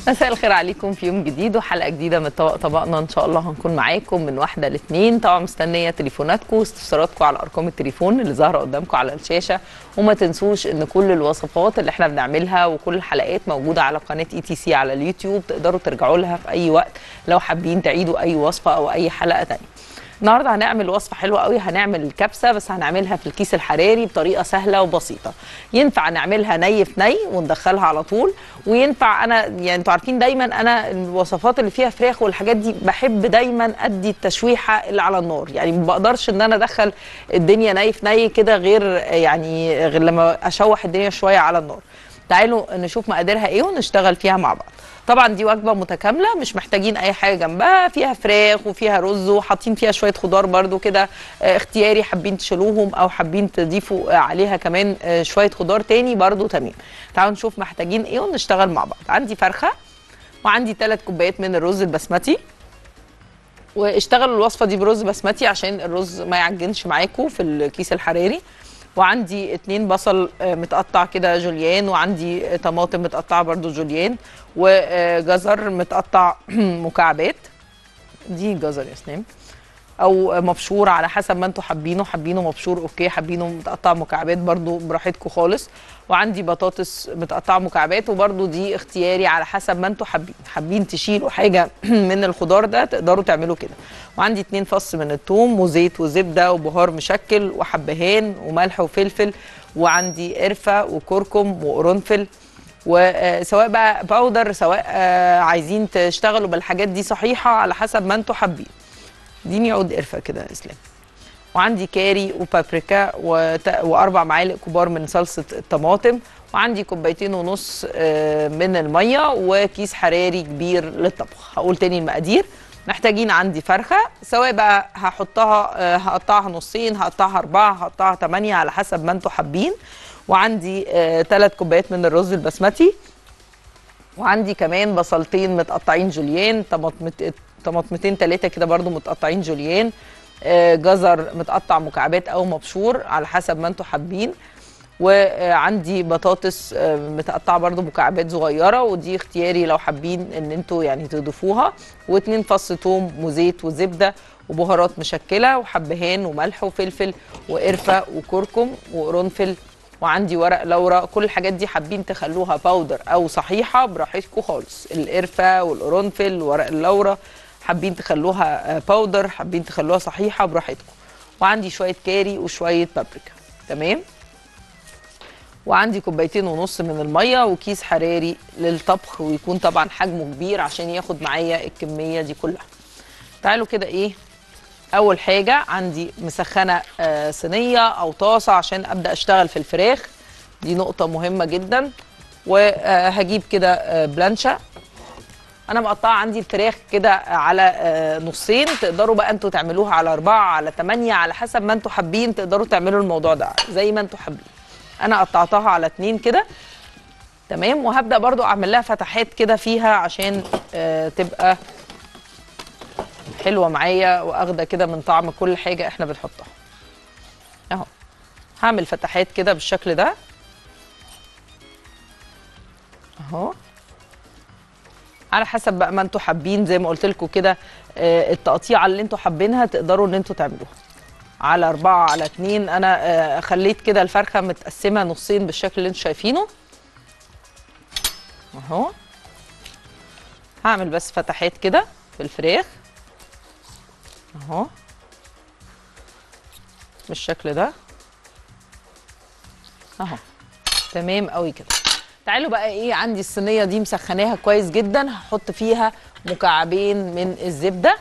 مساء الخير عليكم في يوم جديد وحلقه جديده من طبقنا. ان شاء الله هنكون معاكم من 1 ل 2. طبعا مستنيه تليفوناتكم واستفساراتكم على ارقام التليفون اللي ظاهره قدامكم على الشاشه. وما تنسوش ان كل الوصفات اللي احنا بنعملها وكل الحلقات موجوده على قناه ETC على اليوتيوب، تقدروا ترجعوا لها في اي وقت لو حابين تعيدوا اي وصفه او اي حلقه ثانيه. النهارده هنعمل وصفه حلوه قوي، هنعمل الكبسه بس هنعملها في الكيس الحراري بطريقه سهله وبسيطه. ينفع نعملها ني في ني وندخلها على طول، وينفع انا يعني انتوا عارفين دايما انا الوصفات اللي فيها فراخ والحاجات دي بحب دايما ادي التشويحه اللي على النار، يعني ما بقدرش ان انا ادخل الدنيا ني في ني كده غير لما اشوح الدنيا شويه على النار. تعالوا نشوف مقاديرها ايه ونشتغل فيها مع بعض. طبعا دي وجبه متكامله، مش محتاجين اي حاجه جنبها، فيها فراخ وفيها رز وحاطين فيها شويه خضار برده كده اختياري، حابين تشيلوهم او حابين تضيفوا عليها كمان شويه خضار تاني برده تمام. تعالوا نشوف محتاجين ايه ونشتغل مع بعض. عندي فرخه وعندي 3 كوبايات من الرز البسمتي، واشتغلوا الوصفه دي برز بسمتي عشان الرز ما يعجنش معاكم في الكيس الحراري. وعندي 2 بصل متقطع كده جوليان، وعندي طماطم متقطعه برده جوليان، وجزر متقطع مكعبات. دي جزر يا سلام، او مبشور على حسب ما انتوا حابينه، حابينه مبشور اوكي، حابينه متقطع مكعبات برده براحتكم خالص. وعندي بطاطس متقطعه مكعبات، وبرده دي اختياري على حسب ما انتوا حابين تشيلوا حاجه من الخضار ده تقدروا تعملوا كده. وعندي 2 فص من الثوم وزيت وزبده وبهار مشكل وحبهان وملح وفلفل، وعندي قرفه وكركم وقرنفل، وسواء بقى باودر سواء عايزين تشتغلوا بالحاجات دي صحيحه على حسب ما انتوا حابين. اديني عود قرفه كده يا اسلام. وعندي كاري وبابريكا و4 معالق كبار من صلصه الطماطم، وعندي 2.5 كوباية من الميه، وكيس حراري كبير للطبخ. هقول تاني المقادير. محتاجين عندي فرخه، سواء بقى هقطعها نصين، هقطعها 4، هقطعها 8 على حسب ما انتوا حابين. وعندي 3 كوبايات من الرز البسمتي، وعندي كمان بصلتين متقطعين جوليان، طماطمتين 3 كده برضو متقطعين جوليان، جزر متقطع مكعبات او مبشور على حسب ما انتوا حابين، وعندي بطاطس متقطعه برضو مكعبات صغيره ودي اختياري لو حابين ان انتوا يعني تضيفوها، و2 فص ثوم وزيت وزبده وبهارات مشكله وحبهان وملح وفلفل وقرفه وكركم وقرنفل، وعندي ورق لورا. كل الحاجات دي حابين تخلوها باودر او صحيحه براحتكم خالص، القرفه والقرنفل وورق اللورا حابين تخلوها باودر، حابين تخلوها صحيحه براحتكم. وعندي شويه كاري وشويه بابريكا تمام. وعندي 2.5 كوباية من الميه، وكيس حراري للطبخ، ويكون طبعا حجمه كبير عشان ياخد معايا الكميه دي كلها. تعالوا كده ايه، اول حاجه عندي مسخنه صينيه او طاسه عشان ابدا اشتغل في الفراخ، دي نقطه مهمه جدا. وهجيب كده بلانشه، انا مقطعه عندي الفراخ كده على نصين، تقدروا بقى انتوا تعملوها على 4 على 8 على حسب ما انتوا حابين، تقدروا تعملوا الموضوع ده زي ما انتوا حابين. انا قطعتها على 2 كده تمام، وهبدا برضو اعمل لها فتحات كده فيها عشان تبقى حلوه معايا واخده كده من طعم كل حاجه احنا بنحطها اهو. هعمل فتحات كده بالشكل ده اهو، على حسب بقى ما انتوا حابين، زي ما قلت لكم كده التقطيعه اللي انتوا حابينها تقدروا ان انتوا تعملوها على 4 على 2. انا خليت كده الفرخه متقسمه نصين بالشكل اللي انتوا شايفينه اهو. هعمل بس فتحات كده في الفراخ اهو بالشكل ده اهو تمام قوي كده. تعالوا بقى ايه، عندي الصينيه دي مسخناها كويس جدا، هحط فيها مكعبين من الزبده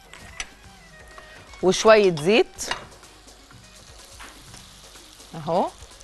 وشويه زيت اهو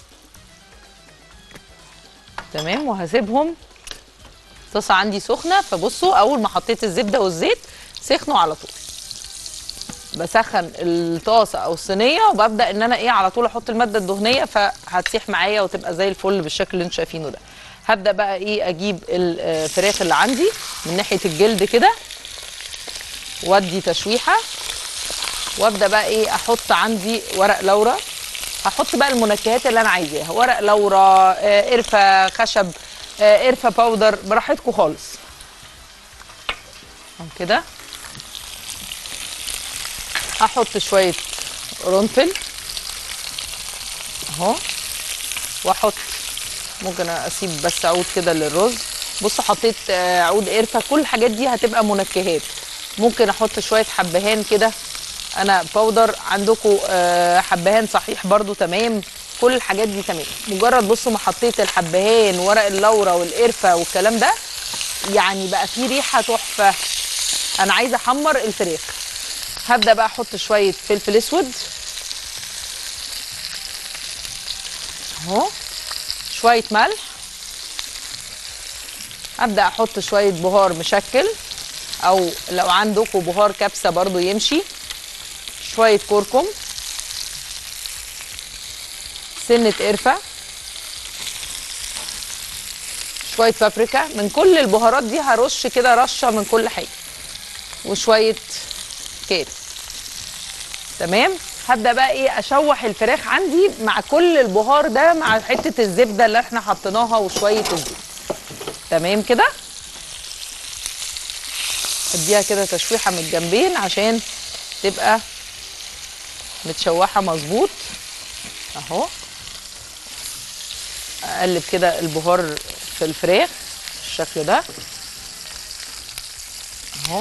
تمام، وهسيبهم. الطاسه عندي سخنه، فبصوا اول ما حطيت الزبده والزيت سخنوا على طول. بسخن الطاسه او الصينيه وببدا ان انا ايه على طول احط الماده الدهنيه، فهتسيح معايا وتبقى زي الفل بالشكل اللي انتوا شايفينه ده. هبدا بقى ايه اجيب الفراخ اللي عندي من ناحيه الجلد كده وادي تشويحه، وابدا بقى ايه احط عندي ورق لورا. هحط بقى المنكهات اللي انا عايزاها، ورق لورا، قرفه خشب، قرفه باودر، براحتكم خالص. اهو كده. احط شويه قرنفل اهو، واحط ممكن اسيب بس عود كده للرز. بصوا حطيت عود قرفه، كل الحاجات دي هتبقى منكهات. ممكن احط شويه حبهان كده، انا باودر، عندكم حبهان صحيح برضو تمام. كل الحاجات دي تمام، مجرد بصوا ما حطيت الحبهان ورق اللورا والقرفه والكلام ده يعني بقى فيه ريحه تحفه. انا عايزه احمر الفراخ. هبدا بقى احط شويه فلفل اسود اهو، شويه ملح، ابدا احط شويه بهار مشكل او لو عندكم بهار كبسه برضو يمشي، شويه كركم، سنه قرفه، شويه بابريكا. من كل البهارات دي هرش كده رشه من كل حاجه، وشويه كاري. تمام. هبدا بقى ايه اشوح الفراخ عندي مع كل البهار ده مع حته الزبده اللي احنا حطيناها وشويه الزيت. تمام كده. اديها كده تشويحه من الجنبين عشان تبقى متشوحه مظبوط اهو. اقلب كده البهار في الفراخ بالشكل ده اهو.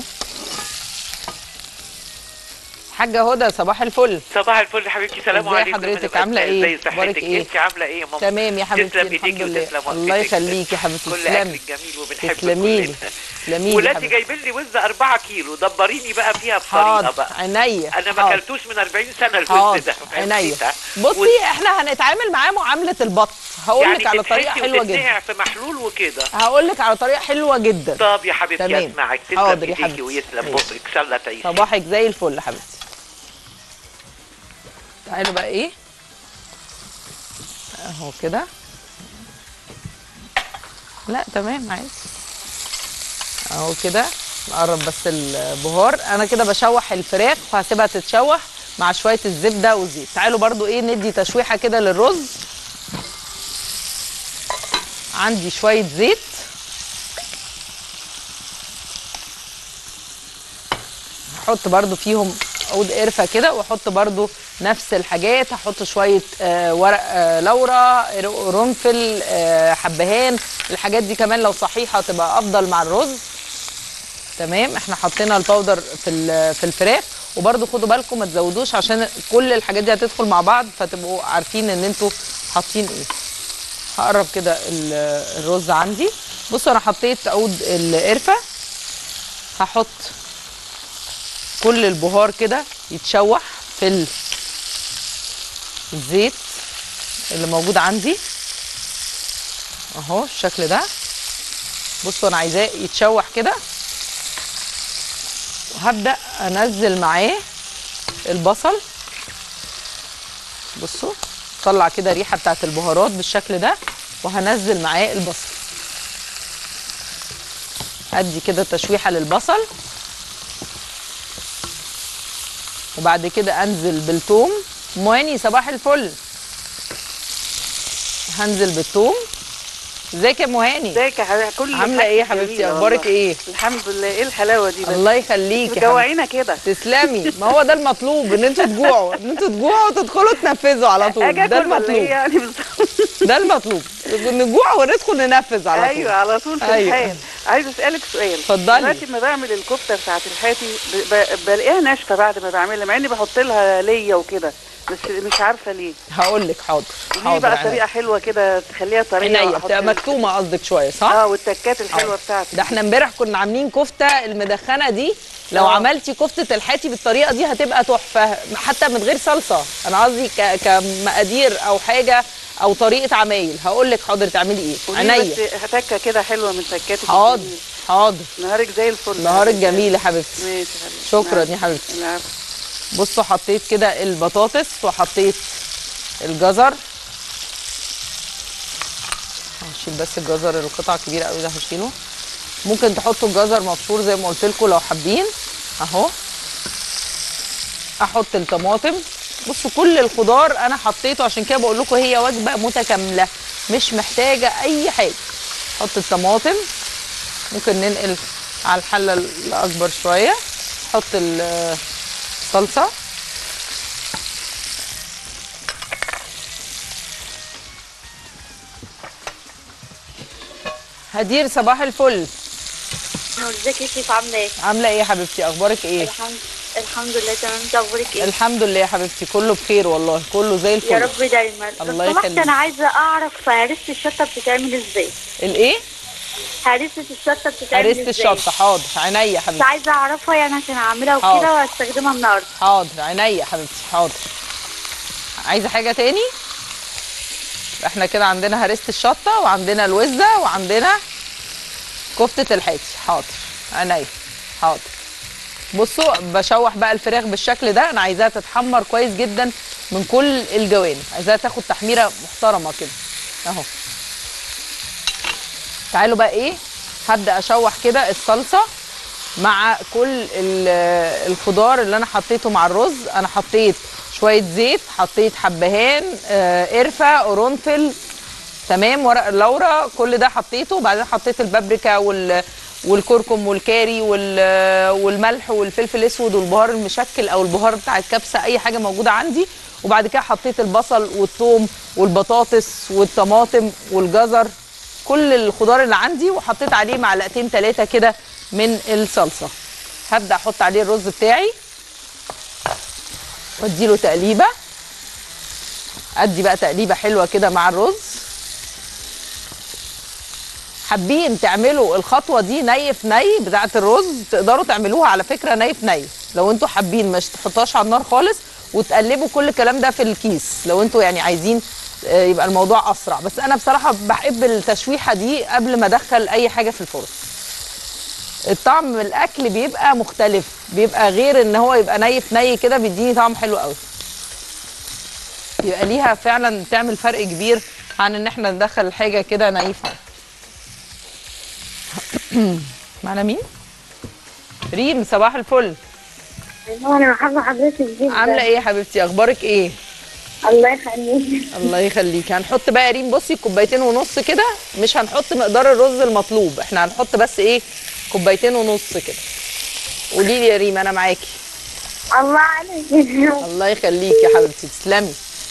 حاجه هدى صباح الفل. صباح الفل حبيبتي، سلام عليكم. ازي حضرتك عامله ايه؟ اخبارك ايه؟ انت عامله ايه يا ماما؟ تمام يا حبيبتي تسلم ايديكي وتسلم وقتك. الله يخليكي يا حبيبتي. كل اكلك جميل وبنحبك تسلميلي كلنا. تسلميلي. ولادي جايبين لي وز 4 كيلو، دبريني بقى فيها بطريقه حاضر بقى. عينيا. انا ما اكلتوش من 40 سنه الوز ده. عينيا. بصي احنا هنتعامل معاه معامله البط. هقول لك على طريقه حلوه جدا. في محلول وكده. هقول لك على طريقه حلوه جدا. طب يا حبيبتي اسمعك. حاضر تسلم يا ايديكي حبيبتي ويسلم بقك. ان شاء الله تعيشي. صباحك زي الفل يا حبيبتي. تعالوا بقى ايه اهو كده. لا تمام عادي اهو كده. نقرب بس البهار. انا كده بشوح الفراخ وهسيبها تتشوح مع شويه الزبده والزيت. تعالوا برضو ايه ندي تشويحه كده للرز. عندي شويه زيت هحط برضو فيهم عود قرفه كده، واحط برضو نفس الحاجات. هحط شويه ورق لورا، قرنفل، حبهان. الحاجات دي كمان لو صحيحه تبقى افضل مع الرز. تمام. احنا حطينا الباودر في الفراخ. وبرضو خدوا بالكم ما تزودوش عشان كل الحاجات دي هتدخل مع بعض، فتبقوا عارفين ان انتوا حاطين ايه. هقرب كده الرز عندي. بصوا انا حطيت عود القرفه. هحط كل البهار كده يتشوح في الزيت اللي موجود عندي اهو الشكل ده. بصوا انا عايزاه يتشوح كده، وهبدا انزل معاه البصل. بصوا طلع كده ريحه بتاعت البهارات بالشكل ده، وهنزل معاه البصل. ادي كده تشويحه للبصل، وبعد كده انزل بالثوم. مواني صباح الفل. هنزل بالثوم. ازيك يا مهاني؟ ازيك يا حبيبتي؟ كل عامله ايه يا حبيبتي؟ اخبارك ايه؟ الحمد لله. ايه الحلاوه دي؟ الله يخليكي. جوعينا كده. تسلمي. ما هو ده المطلوب، ان انتوا تجوعوا، ان انتوا تجوعوا وتدخلوا تنفذوا على طول. ده المطلوب. يعني ده المطلوب، نجوع وندخل ننفذ على طول. ايوه على طول في الحال. عايزه اسالك سؤال. اتفضلي. دلوقتي لما بعمل الكفته بتاعت الحاتي بلاقيها ناشفه بعد ما بعملها، مع اني بحط لها ليا وكده، بس مش عارفه ليه. هقول لك. حاضر دي بقى طريقه حلوه كده تخليها طريه. عينيا. بتبقى مكتومه قصدك شويه صح؟ والتكات الحلوه بتاعتي. ده احنا امبارح كنا عاملين كفته المدخنه دي. لو عملتي كفته الحاتي بالطريقه دي هتبقى تحفه، حتى من غير صلصه. انا قصدي كمقادير او حاجه او طريقه عمايل. هقول لك حاضر تعملي ايه. عينيا. بس تكه كده حلوه من تكاتك. حاضر حاضر. نهارك زي الفل. نهارك جميل يا حبيبتي. ماشي يا حبيبتي. شكرا يا حبيبتي. العفو. بصوا حطيت كده البطاطس وحطيت الجزر. هشيل بس الجزر، القطعه كبيره قوي ده هشيله. ممكن تحطوا الجزر مبشور زي ما قلت لكم لو حابين اهو. احط الطماطم. بصوا كل الخضار انا حطيته، عشان كده بقول لكم هي وجبه متكامله مش محتاجه اي حاجه. احط الطماطم. ممكن ننقل على الحله الاكبر شويه. حط الصلصه. هدير صباح الفل. ازيك يا شيف؟ عامله ايه؟ عامله ايه يا حبيبتي؟ اخبارك ايه؟ الحمد لله تمام. انت اخبارك ايه؟ الحمد لله يا حبيبتي، كله بخير والله، كله زي الفل. يا رب دايما. الله لو سمحت يخليك. انا عايزه اعرف هريسه الشطه بتتعمل ازاي؟ الايه؟ هريسه الشطه بتتعمل ازاي؟ هريسه الشطه، حاضر عينيا يا بس حبيبتي. عايزه اعرفها يعني عشان اعملها حاضر. وكده واستخدمها النهارده. حاضر عينيا يا حبيبتي، حاضر. عايزه حاجه تاني؟ احنا كده عندنا هريسه الشطه وعندنا الوزه وعندنا كفته الحاتي. حاضر عينيا، حاضر. بصوا بشوح بقى الفراخ بالشكل ده، انا عايزاها تتحمر كويس جدا من كل الجوانب، عايزاها تاخد تحميره محترمه كده اهو. تعالوا بقى ايه، هبدا اشوح كده الصلصه مع كل الخضار اللي انا حطيته مع الرز. انا حطيت شويه زيت، حطيت حبهان، قرفه، قرنفل، تمام، ورق اللورا، كل ده حطيته. وبعدين حطيت البابريكا والكركم والكاري والملح والفلفل الاسود والبهار المشكل او البهار بتاع الكبسه، اي حاجه موجوده عندي. وبعد كده حطيت البصل والثوم والبطاطس والطماطم والجزر، كل الخضار اللي عندي، وحطيت عليه معلقتين 3 كده من الصلصه. هبدا احط عليه الرز بتاعي واديله تقليبه. ادي بقى تقليبه حلوه كده مع الرز. حابين تعملوا الخطوه دي ني في ني بتاعه الرز، تقدروا تعملوها على فكره ني في ني لو انتوا حابين، مش تحطوهاش على النار خالص، وتقلبوا كل الكلام ده في الكيس لو انتوا يعني عايزين يبقى الموضوع اسرع. بس انا بصراحه بحب التشويحه دي قبل ما ادخل اي حاجه في الفرن. الطعم الاكل بيبقى مختلف، بيبقى غير ان هو يبقى ني في ني كده، بيديني طعم حلو قوي، يبقى ليها فعلا تعمل فرق كبير عن ان احنا ندخل حاجه كده نايفه. معنا مين؟ ريم صباح الفل. انا محبه حضرتك جدا. عامله ايه يا حبيبتي؟ اخبارك ايه؟ الله يخليك. الله يخليك. هنحط بقى يا ريم بصي كوبايتين ونص كده، مش هنحط مقدار الرز المطلوب، احنا هنحط بس ايه كوبايتين ونص كده. قولي لي يا ريم انا معاكي. الله عليك. الله يخليك يا حبيبتي، تسلمي.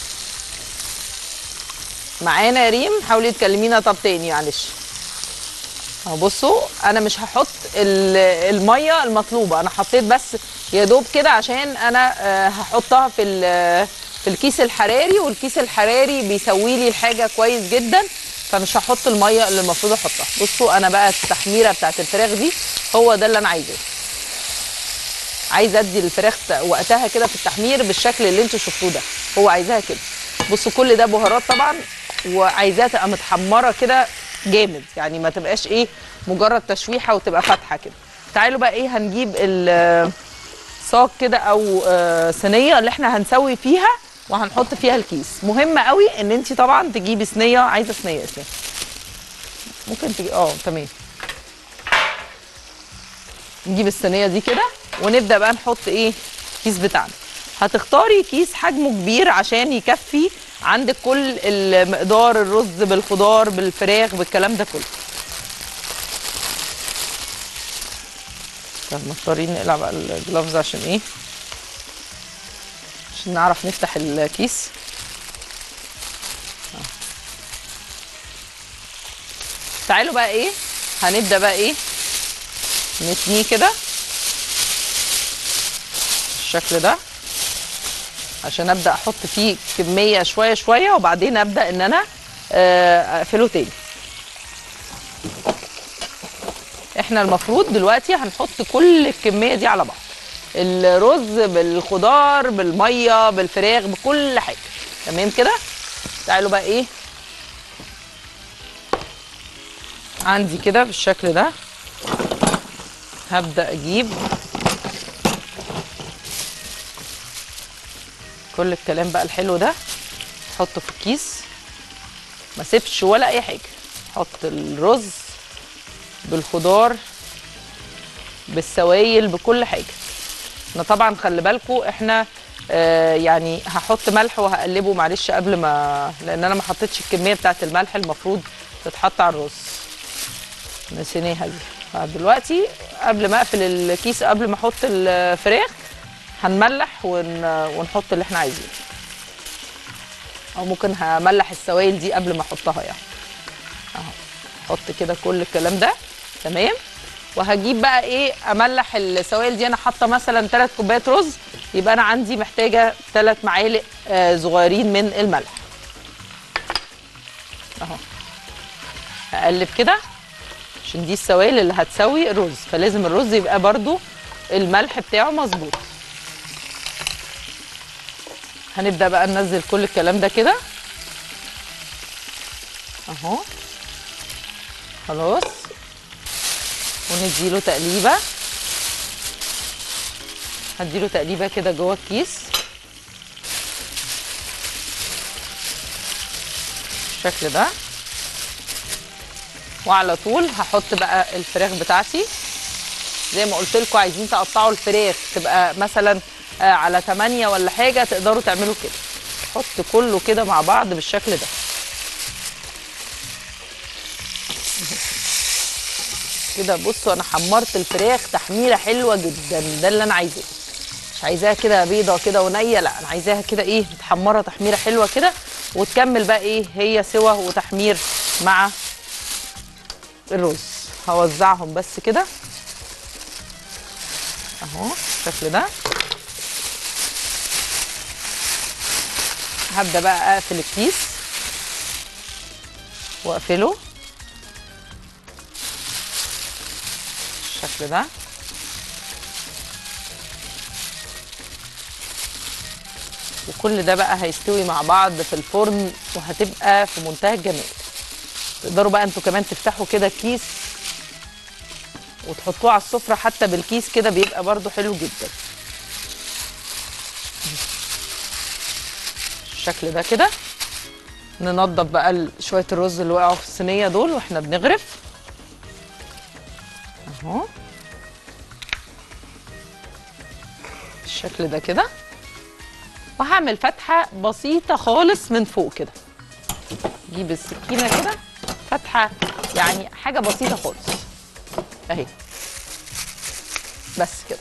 معانا يا ريم؟ حاولي تكلمينا طب تاني معلش. اهو بصوا انا مش هحط الميه المطلوبه، انا حطيت بس يا دوب كده عشان انا هحطها في الكيس الحراري، والكيس الحراري بيسوي لي الحاجه كويس جدا، فمش هحط الميه اللي المفروض احطها. بصوا انا بقى التحميره بتاعت الفراخ دي هو ده اللي انا عايزاه. عايزه ادي الفراخ وقتها كده في التحمير بالشكل اللي انتوا شفتوه ده، هو عايزاها كده. بصوا كل ده بهارات طبعا، وعايزاها تبقى متحمره كده جامد، يعني ما تبقاش ايه مجرد تشويحه وتبقى فاتحه كده. تعالوا بقى ايه هنجيب الصاج كده او صينيه اللي احنا هنسوي فيها وهنحط فيها الكيس. مهم قوي ان انت طبعا تجيبي صينيه، عايزه صينيه اسمها ممكن تجي تمام. نجيب الصينيه دي كده ونبدا بقى نحط ايه الكيس بتاعنا. هتختاري كيس حجمه كبير عشان يكفي عندك كل المقدار، الرز بالخضار بالفراخ بالكلام ده كله. طب مضطرين نقلع بقى الجلافز عشان ايه، عشان نعرف نفتح الكيس. تعالوا بقى ايه هنبدا بقى ايه نتنيه كده بالشكل ده عشان ابدا احط فيه كميه شويه شويه، وبعدين ابدا ان انا اقفله تاني. احنا المفروض دلوقتي هنحط كل الكميه دي على بعض، الرز بالخضار بالميه بالفراخ بكل حاجه، تمام كده. تعالوا بقى ايه عندي كده بالشكل ده، هبدا اجيب كل الكلام بقى الحلو ده احطه في الكيس، ما سيبش ولا اي حاجه. احط الرز بالخضار بالسوائل بكل حاجه. احنا طبعا خلي بالكم احنا يعني هحط ملح وهقلبه معلش قبل ما، لان انا ما حطيتش الكميه بتاعه الملح المفروض تتحط على الرز، نسيناها دي. فدلوقتي قبل ما اقفل الكيس، قبل ما احط الفراخ، هنملح ونحط اللي احنا عايزينه، او ممكن هملح السوائل دي قبل ما احطها يعني. اهو احط كده كل الكلام ده تمام. وهجيب بقى ايه املح السوائل دي. انا حاطه مثلا 3 كوبايات رز، يبقى انا عندي محتاجه 3 معالق صغيرين من الملح. اهو هقلب كده عشان دي السوائل اللي هتسوي الرز، فلازم الرز يبقى برضو الملح بتاعه مظبوط. هنبدأ بقى ننزل كل الكلام ده كده اهو خلاص، ونديله تقليبه. هديله تقليبه كده جوه الكيس بالشكل ده، وعلى طول هحط بقى الفراخ بتاعتي. زي ما قلت لكم عايزين تقطعوا الفراخ تبقى مثلا على 8 ولا حاجه، تقدروا تعملوا كده. حط كله كده مع بعض بالشكل ده كده. بصوا انا حمرت الفراخ تحميره حلوه جدا، ده اللي انا عايزاه. مش عايزاها كده بيضه كده ونيه، لا انا عايزاها كده ايه متحمره تحميره حلوه كده، وتكمل بقى ايه هي سوا وتحمير مع الرز. هوزعهم بس كده اهو بالشكل ده. هبدا بقى اقفل الكيس واقفله بالشكل ده. وكل ده بقى هيستوي مع بعض في الفرن، وهتبقى في منتهى الجمال. تقدروا بقى انتوا كمان تفتحوا كده الكيس وتحطوه على السفرة حتى بالكيس كده، بيبقى برضو حلو جدا بالشكل ده كده. ننضف بقى شوية الرز اللي وقعوا في الصينية دول واحنا بنغرف اهو بالشكل ده كده. وهعمل فتحة بسيطة خالص من فوق كده، جيب السكينة كده فتحة يعني حاجة بسيطة خالص اهي بس كده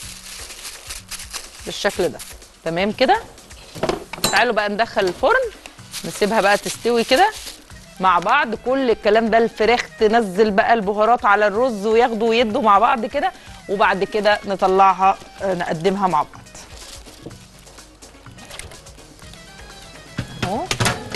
بالشكل ده تمام كده. تعالوا بقى ندخل الفرن، نسيبها بقى تستوي كده مع بعض. كل الكلام ده الفراخ تنزل بقى البهارات على الرز وياخدوا ويدوا مع بعض كده، وبعد كده نطلعها نقدمها مع بعض اهو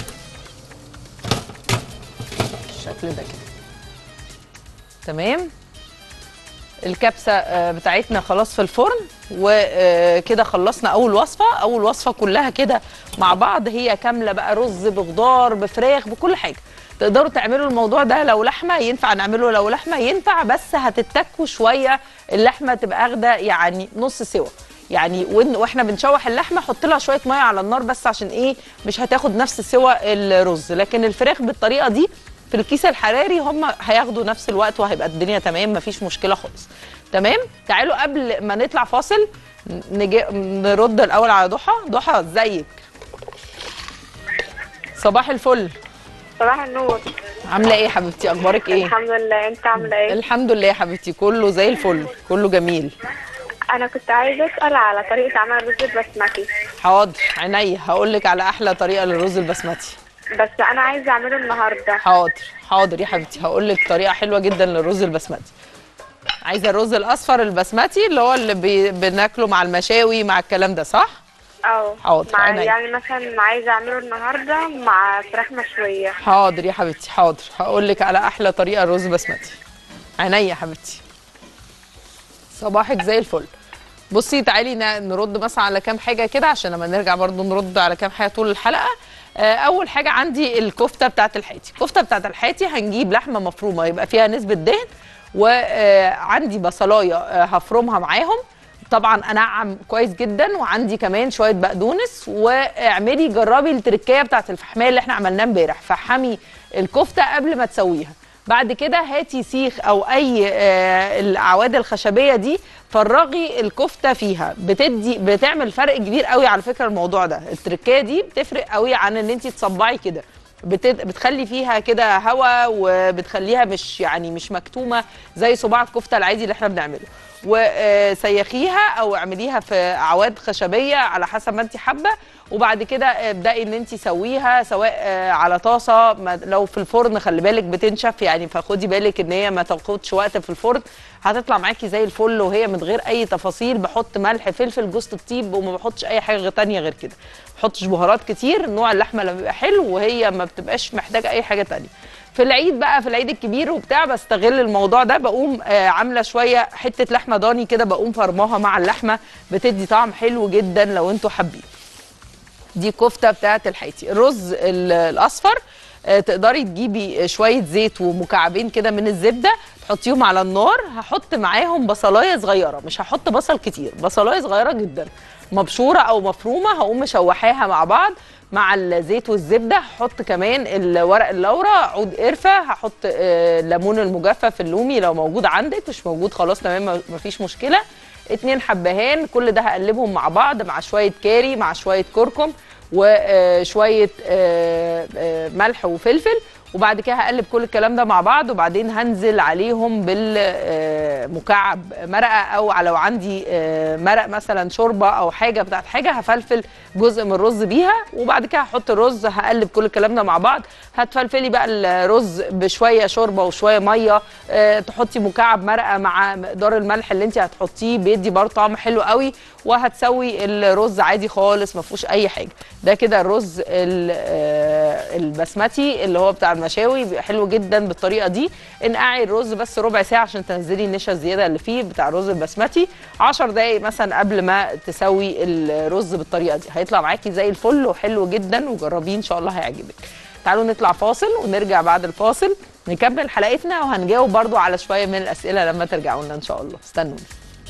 بالشكل ده كده تمام. الكبسه بتاعتنا خلاص في الفرن، وكده خلصنا اول وصفه. اول وصفه كلها كده مع بعض هي كامله بقى، رز بخضار بفراخ بكل حاجه. تقدروا تعملوا الموضوع ده لو لحمه ينفع نعمله، لو لحمه ينفع، بس هتتكوا شويه اللحمه تبقى اخده يعني نص سوا يعني. واحنا بنشوح اللحمه حط لها شويه ميه على النار بس عشان ايه مش هتاخد نفس سوا الرز. لكن الفراخ بالطريقه دي في الكيس الحراري هم هياخدوا نفس الوقت وهيبقى الدنيا تمام مفيش مشكله خالص تمام. تعالوا قبل ما نطلع فاصل نرد الاول على ضحى. ضحى ازيك؟ صباح الفل. صباح النور. عامله ايه يا حبيبتي؟ اخبارك ايه؟ الحمد لله، انت عامله ايه؟ الحمد لله يا حبيبتي، كله زي الفل، كله جميل. انا كنت عايزه اسال على طريقه عمل الرز البسمتي. حاضر عينيا، هقول لك على احلى طريقه للرز البسمتي. بس انا عايزه اعمله النهارده. حاضر حاضر يا حبيبتي، هقول لك طريقه حلوه جدا للرز البسمتي. عايزه الرز الاصفر البسمتي اللي هو اللي بناكله مع المشاوي مع الكلام ده صح؟ حاضر يعني مثلا عايزه اعمله النهارده مع فراخ مشويه. حاضر يا حبيبتي حاضر، هقول لك على احلى طريقه للرز بسمتي. عينيا يا حبيبتي، صباحك زي الفل. بصي تعالي نرد مثلا على كام حاجه كده عشان لما نرجع برضو نرد على كام حاجه طول الحلقه. اول حاجه عندي الكفته بتاعت الحاتي. الكفته بتاعت الحاتي هنجيب لحمه مفرومه يبقى فيها نسبه دهن، وعندي بصلايه هفرمها معاهم. طبعا انعم كويس جدا، وعندي كمان شويه بقدونس. واعملي جربي التركيه بتاعت الفحميه اللي احنا عملناه امبارح، فحمي الكفته قبل ما تسويها. بعد كده هاتي سيخ او اي الاعواد الخشبيه دي، فرغي الكفته فيها، بتعمل فرق كبير قوي على فكره. الموضوع ده التركيه دي بتفرق قوي عن ان انت تصبعي كده، بتخلي فيها كده هواء، وبتخليها مش مكتومه زي صباع الكفته العادي اللي احنا بنعمله. وسيخيها او اعمليها في اعواد خشبيه على حسب ما انت حابه، وبعد كده ابداي ان انت سويها سواء على طاسه، لو في الفرن خلي بالك بتنشف يعني، فخدي بالك ان هي ما تاخدش وقت في الفرن، هتطلع معاكي زي الفل وهي من غير اي تفاصيل. بحط ملح فلفل جوز الطيب وما بحطش اي حاجه ثانيه غير كده، ما بحطش بهارات كتير. نوع اللحمه لما بيبقى حلو وهي ما بتبقاش محتاجه اي حاجه ثانيه. في العيد بقى، في العيد الكبير وبتاع، بستغل الموضوع ده، بقوم عامله شويه حته لحمه ضاني كده، بقوم فرماها مع اللحمه، بتدي طعم حلو جدا لو انتوا حابين. دي كفته بتاعت الحياتي. الرز الاصفر تقدري تجيبي شويه زيت ومكعبين كده من الزبده، تحطيهم على النار. هحط معاهم بصلايه صغيره، مش هحط بصل كتير، بصلايه صغيره جدا مبشوره او مفرومه، هقوم مشوحاها مع بعض مع الزيت والزبده. هحط كمان ورق اللورا، عود قرفه، هحط الليمون المجفف اللومي لو موجود عندك، مش موجود خلاص تمام مفيش مشكله. 2 حبهان، كل ده هقلبهم مع بعض مع شويه كاري مع شويه كركم وشويه ملح وفلفل، وبعد كده هقلب كل الكلام ده مع بعض، وبعدين هنزل عليهم بالمكعب مرقه، او لو عندي مرق مثلا شوربه او حاجه بتاعت حاجه، هفلفل جزء من الرز بيها، وبعد كده هحط الرز، هقلب كل الكلام ده مع بعض. هتفلفلي بقى الرز بشويه شوربه وشويه ميه، تحطي مكعب مرقه مع مقدار الملح اللي انت هتحطيه، بيدي برضه طعم حلو قوي. وهتسوي الرز عادي خالص ما فيهوش اي حاجه. ده كده الرز البسمتي اللي هو بتاع المشاوي، بيبقى حلو جدا بالطريقه دي. انقعي الرز بس ربع ساعه عشان تنزلي النشا الزياده اللي فيه بتاع الرز البسمتي. 10 دقايق مثلا قبل ما تسوي الرز بالطريقه دي، هيطلع معاكي زي الفل وحلو جدا، وجربيه ان شاء الله هيعجبك. تعالوا نطلع فاصل ونرجع بعد الفاصل نكمل حلقتنا، وهنجاوب برضو على شويه من الاسئله لما ترجعوا لنا ان شاء الله. استنوني.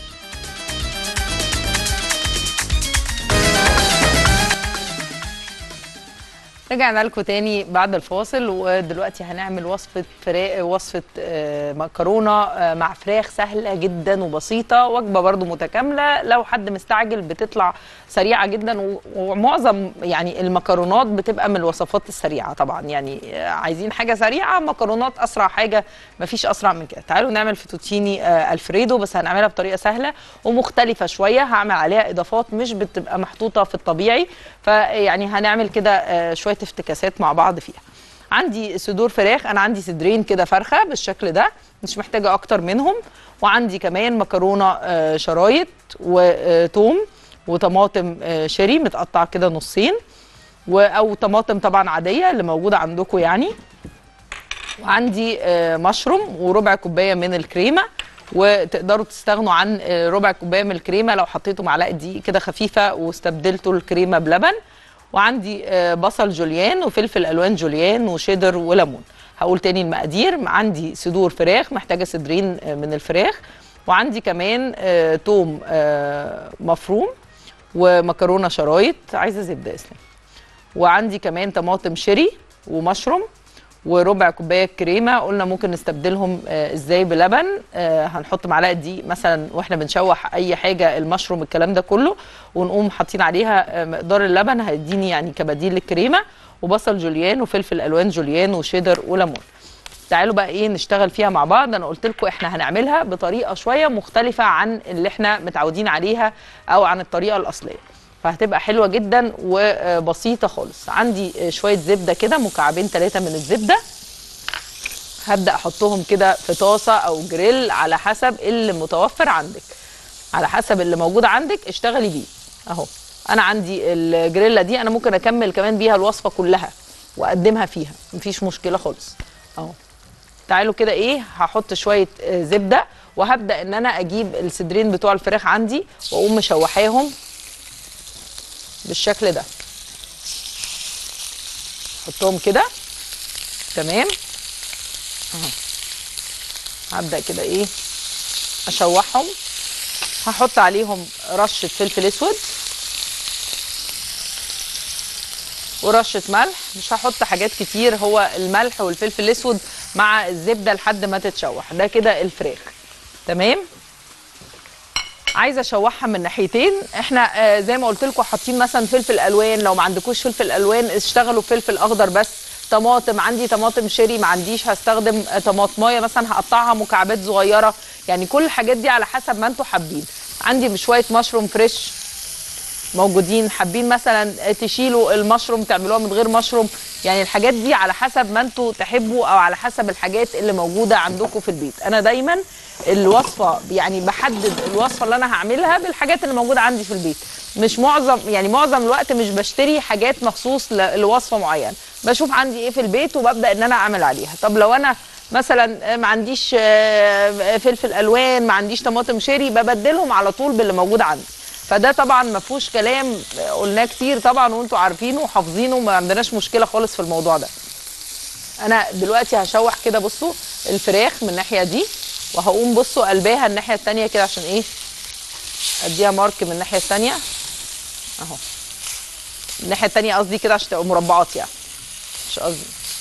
رجعنا لكم تاني بعد الفاصل، ودلوقتي هنعمل وصفة مكرونة مع فراخ سهلة جدا وبسيطة، وجبة برضو متكاملة. لو حد مستعجل بتطلع سريعة جدا، ومعظم يعني المكرونات بتبقى من الوصفات السريعة طبعا، يعني عايزين حاجة سريعة، مكرونات أسرع حاجة، مفيش أسرع من كده. تعالوا نعمل فيتوتشيني الفريدو، بس هنعملها بطريقة سهلة ومختلفة شوية، هعمل عليها إضافات مش بتبقى محطوطة في الطبيعي، فيعني هنعمل كده شوية افتكاسات مع بعض فيها. عندي صدور فراخ، انا عندي صدرين كده فرخه بالشكل ده، مش محتاجه اكتر منهم. وعندي كمان مكرونه شرايط وتوم وطماطم شيري متقطع كده نصين، او طماطم طبعا عاديه اللي موجوده عندكم يعني. وعندي مشروم وربع كوبايه من الكريمه، وتقدروا تستغنوا عن ربع كوبايه من الكريمه لو حطيتوا معلقه دقيق كده خفيفه واستبدلتوا الكريمه بلبن. وعندي بصل جوليان وفلفل الوان جوليان وشيدر وليمون. هقول تاني المقادير. عندي صدور فراخ، محتاجه صدرين من الفراخ، وعندي كمان توم مفروم، ومكرونه شرايط، عايزه زبده اسلام، وعندي كمان طماطم شيري ومشروم وربع كوبايه كريمه. قلنا ممكن نستبدلهم ازاي بلبن. هنحط معلقه دي مثلا واحنا بنشوح اي حاجه، المشروم الكلام ده كله، ونقوم حاطين عليها مقدار اللبن، هيديني يعني كبديل للكريمه. وبصل جوليان وفلفل الوان جوليان وشيدر وليمون. تعالوا بقى ايه نشتغل فيها مع بعض. انا قلت لكم احنا هنعملها بطريقه شويه مختلفه عن اللي احنا متعودين عليها او عن الطريقه الاصليه، فهتبقى حلوه جدا وبسيطه خالص. عندي شويه زبده كده، مكعبين 3 من الزبده، هبدا احطهم كده في طاسه او جريل على حسب اللي متوفر عندك، على حسب اللي موجود عندك اشتغلي بيه. اهو انا عندي الجريلا دي، انا ممكن اكمل كمان بيها الوصفه كلها واقدمها فيها، مفيش مشكله خالص. اهو تعالوا كده ايه، هحط شويه زبده، وهبدا ان انا اجيب الصدرين بتوع الفراخ عندي واقوم مشوحاهم بالشكل ده، حطهم كده تمام اهو. هبدا كده ايه اشوحهم، هحط عليهم رشه فلفل اسود ورشه ملح، مش هحط حاجات كتير، هو الملح والفلفل الاسود مع الزبده لحد ما تتشوح. ده كده الفراخ تمام. عايزه اشوحها من ناحيتين. احنا زي ما قلت لكم حاطين مثلا فلفل الوان، لو ما عندكوش فلفل الوان اشتغلوا فلفل اخضر بس، طماطم، عندي طماطم شيري ما عنديش هستخدم طماطمايه مثلا هقطعها مكعبات صغيره. يعني كل الحاجات دي على حسب ما انتوا حابين. عندي شويه مشروم فريش موجودين، حابين مثلا تشيلوا المشروم تعملوها من غير مشروم. يعني الحاجات دي على حسب ما انتوا تحبوا او على حسب الحاجات اللي موجوده عندكم في البيت. انا دايما الوصفه يعني بحدد الوصفه اللي انا هعملها بالحاجات اللي موجوده عندي في البيت. مش معظم الوقت مش بشتري حاجات مخصوص لوصفه معينه، بشوف عندي ايه في البيت وببدا ان انا اعمل عليها. طب لو انا مثلا ما عنديش فلفل الوان، ما عنديش طماطم شيري، ببدلهم على طول باللي موجود عندي. فده طبعا ما فيهوش كلام، قلناه كتير طبعا وانتوا عارفينه وحافظينه، ما عندناش مشكله خالص في الموضوع ده. انا دلوقتي هشوح كده، بصوا الفراخ من الناحيه دي، وهقوم بصوا قلباها الناحيه الثانيه كده عشان ايه اديها مارك من الناحيه الثانيه اهو. الناحيه الثانيه قصدي كده عشان تبقى مربعات يعني، مش قصدي.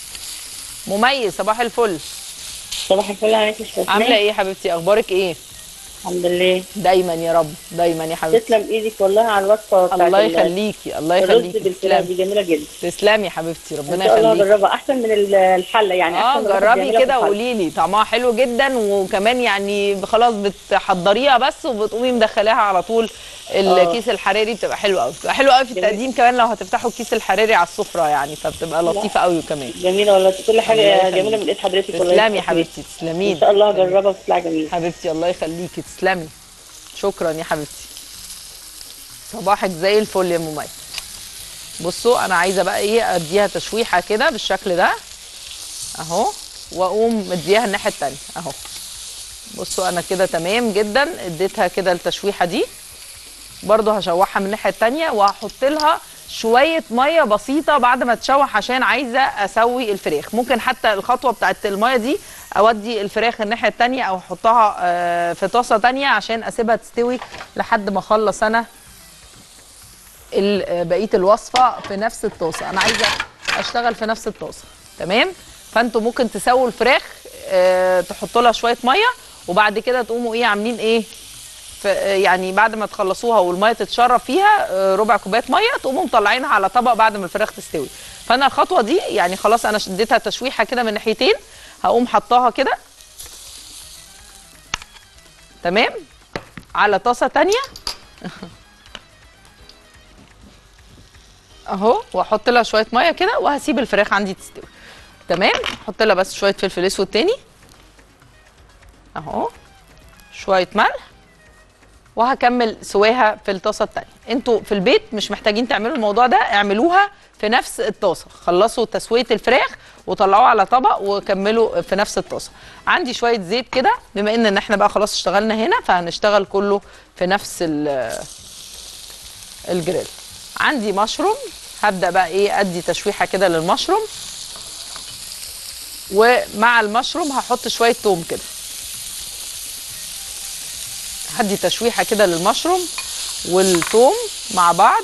مميز صباح الفل. صباح الفل عليك يا شيخ. عامله ايه يا حبيبتي؟ اخبارك ايه؟ الحمد لله. دايما يا رب، دايما يا حبيبتي. تسلم ايدك والله على الوصفه بتاعت الله يخليكي، الله الرز يخليكي. بالفراخ دي جميله جدا. تسلمي يا حبيبتي، ربنا ان شاء الله يخليكي. هجربها احسن من الحله يعني. احسن جربي كده وقولي لي طعمها حلو جدا. وكمان يعني خلاص بتحضريها بس وبتقومي مدخلاها على طول الكيس الحراري، بتبقى حلوه قوي، بتبقى حلوه قوي في التقديم كمان لو هتفتحوا الكيس الحراري على السفره يعني، فبتبقى لطيفه قوي كمان. جميله والله، كل حاجه جميله من ايد حضرتك والله. تسلمي يا حبيبتي، تسلمي ان شاء الله هجربها وتطلع جميله حبيبتي. الله يخليكي، تسلمي. شكرا يا حبيبتي. صباحك زي الفل يا مميز. بصوا انا عايزه بقى ايه اديها تشويحه كده بالشكل ده اهو، واقوم مديها الناحيه الثانيه اهو. بصوا انا كده تمام جدا، اديتها كده التشويحه دي. برضو هشوحها من الناحيه الثانيه وهحط لها شويه ميه بسيطه بعد ما تشوح عشان عايزه اسوي الفراخ. ممكن حتى الخطوه بتاعت الميه دي اودي الفراخ الناحيه الثانيه او احطها في طاسه ثانيه عشان اسيبها تستوي لحد ما اخلص انا بقيه الوصفه في نفس الطاسه. انا عايزه اشتغل في نفس الطاسه تمام. فانتوا ممكن تسووا الفراخ تحطوا لها شويه ميه وبعد كده تقوموا ايه عاملين ايه يعني بعد ما تخلصوها والميه تتشرب فيها ربع كوبايه ميه تقوموا مطلعينها على طبق بعد ما الفراخ تستوي. فانا الخطوه دي يعني خلاص انا اديتها تشويحه كده من ناحيتين، هقوم حطاها كده تمام على طاسه ثانيه اهو، واحط لها شويه ميه كده وهسيب الفراخ عندي تستوي تمام. احط لها بس شويه فلفل اسود تاني اهو، شويه ملح، وهكمل سواها في الطاسه الثانيه. انتوا في البيت مش محتاجين تعملوا الموضوع ده، اعملوها في نفس الطاسه. خلصوا تسويه الفراخ وطلعوها على طبق وكملوا في نفس الطاسه. عندي شويه زيت كده بما ان احنا بقى خلاص اشتغلنا هنا، فهنشتغل كله في نفس الجريل. عندي مشروم، هبدا بقى ايه ادي تشويحه كده للمشروم، ومع المشروم هحط شويه توم كده. هدي تشويحه كده للمشروم والثوم مع بعض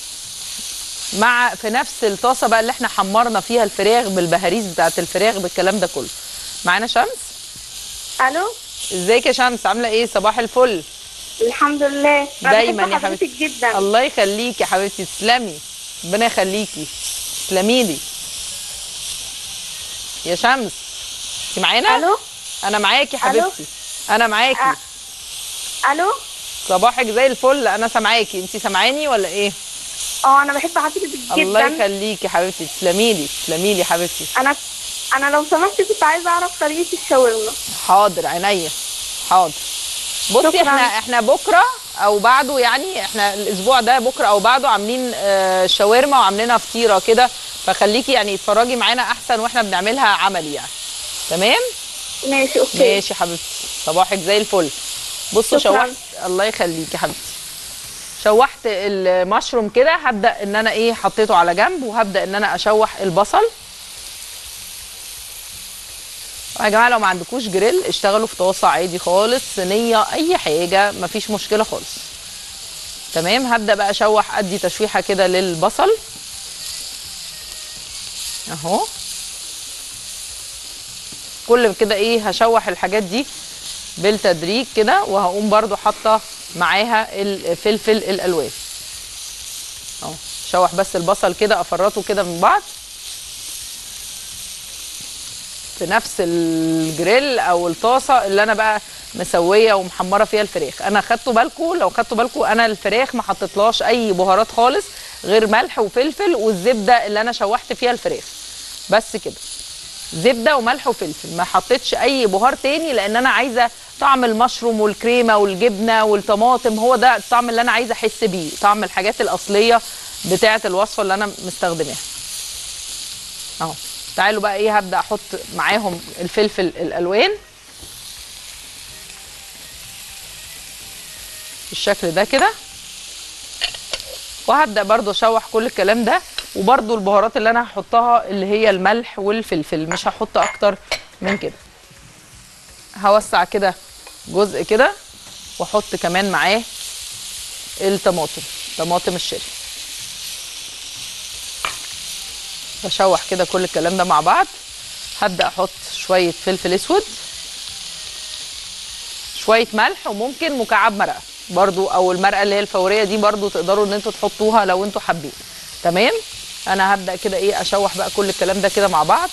في نفس الطاسه بقى اللي احنا حمرنا فيها الفراخ بالبهاريز بتاعت الفراخ بالكلام ده كله. معانا شمس. الو، ازيك يا شمس؟ عامله ايه؟ صباح الفل. الحمد لله. دايما يا حضرتك حبيبتي جدا. الله يخليكي يا حبيبتي، تسلمي، ربنا يخليكي، تسلمي لي يا شمس. انت معانا؟ الو، انا معاكي حبيبتي، انا معاكي. الو، صباحك زي الفل، انا سامعاكي، انت سامعاني ولا ايه؟ انا بحب حضرتك جدا. الله يخليكي حبيبتي، تسلمي لي، تسلمي لي حبيبتي. انا لو سمحت كنت عايزه اعرف طريقه الشاورما. حاضر عينيا، حاضر. بصي شكراً. احنا بكره او بعده، يعني احنا الاسبوع ده بكره او بعده عاملين شاورما وعاملينها فطيره كده، فخليكي يعني اتفرجي معانا احسن واحنا بنعملها عملي يعني. تمام؟ ماشي اوكي. ماشي حبيبتي، صباحك زي الفل. بصوا شكراً. شوحت، الله يخليكي حبيبتي. شوحت المشروم كده، هبدا ان انا ايه حطيته على جنب، وهبدا ان انا اشوح البصل. يا جماعه لو ما عندكوش جريل اشتغلوا في طاسه عادي خالص، صينيه، اي حاجه مفيش مشكله خالص. تمام. هبدا بقى اشوح، ادي تشويحه كده للبصل اهو. كل كده ايه هشوح الحاجات دي بالتدريج كده، وهقوم برضو حاطه معاها الفلفل الالوان اهو. شوح بس البصل كده، افرطه كده من بعض في نفس الجريل او الطاسه اللي انا بقى مسويه ومحمره فيها الفراخ. انا لو خدتوا بالكم انا الفراخ ما حطيتلاش اي بهارات خالص غير ملح وفلفل والزبده اللي انا شوحت فيها الفراخ بس كده. زبده وملح وفلفل، ما حطيتش اي بهار تاني لان انا عايزه طعم المشروم والكريمه والجبنه والطماطم، هو ده الطعم اللي انا عايزه احس بيه، طعم الحاجات الاصليه بتاعه الوصفه اللي انا مستخدماها اهو. تعالوا بقى ايه، هبدا احط معاهم الفلفل الالوان بالشكل ده كده، وهبدا برضو اشوح كل الكلام ده. وبرضو البهارات اللي انا هحطها اللي هي الملح والفلفل، مش هحط اكتر من كده. هوسع كده جزء كده واحط كمان معاه طماطم الشيري. بشوح كده كل الكلام ده مع بعض. هبدا احط شويه فلفل اسود، شويه ملح، وممكن مكعب مرقه برضو، او المرقه اللي هي الفوريه دي برضو تقدروا ان انتوا تحطوها لو انتوا حابين. تمام. انا هبدا كده ايه اشوح بقى كل الكلام ده كده مع بعض.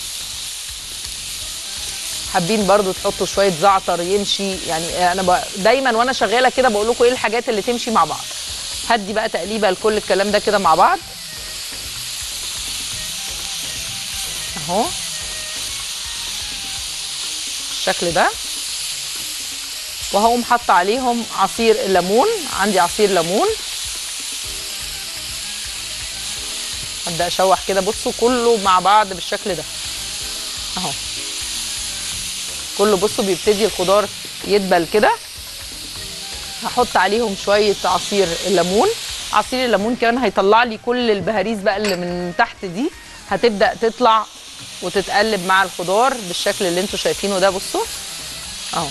حابين برضو تحطوا شويه زعتر يمشي، يعني انا دايما وانا شغاله كده بقول لكم ايه الحاجات اللي تمشي مع بعض. هدي بقى تقليبه لكل الكلام ده كده مع بعض اهو بالشكل ده. وهقوم حاطه عليهم عصير الليمون، عندي عصير ليمون. هبدا اشوح كده، بصوا كله مع بعض بالشكل ده اهو. كله بصوا بيبتدي الخضار يدبل كده. هحط عليهم شويه عصير الليمون. عصير الليمون كمان هيطلع لي كل البهاريز بقى اللي من تحت دي، هتبدا تطلع وتتقلب مع الخضار بالشكل اللي انتوا شايفينه ده. بصوا اهو